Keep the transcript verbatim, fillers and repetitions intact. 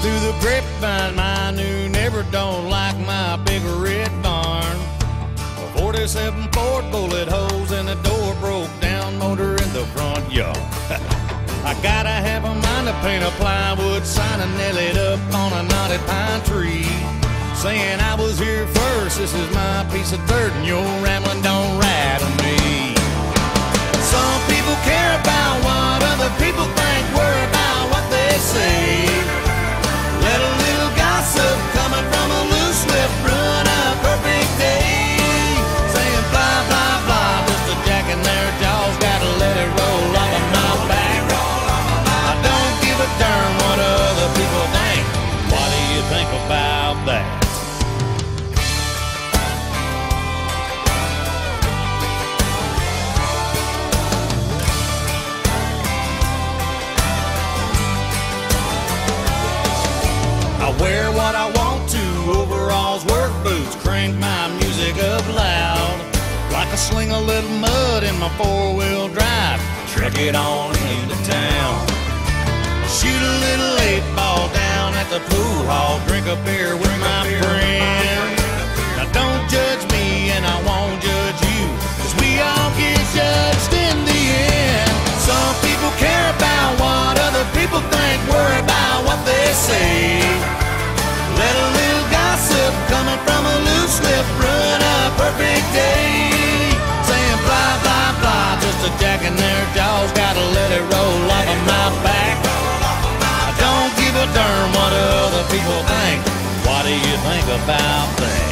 through the grapevine, my new neighbor don't like my big red barn. A forty-seven Ford bullet holes and the door broke down, motor in the front yard. I gotta have a mind to paint a plywood sign and nail it up on a knotted pine tree, saying I was here first, this is my piece of dirt, and your rambling don't rattle me. Some people care about what other people think, worry about what they say. Let a little gossip coming from a loose lip ruin a perfect day. Saying blah, blah, blah, just a jack in their jaws, gotta let it roll off of my back. I don't give a darn what other people think. What do you think about that? I wear what I want to, overalls, work boots, crank my music up loud, like I sling a little mud in my four-wheel drive, truck it on into town. Shoot a little eight ball down at the pool hall, drink a beer with my friend. Now don't judge me and I won't judge you, 'cause we all get judged in the end. Some people care about what other people think, worry about what they say. Let a little gossip coming from a loose lip ruin a perfect day. Saying blah, blah, blah, just a jack in their jaws, gotta let it roll off of my back. I don't give a darn what other people think. What do you think about that?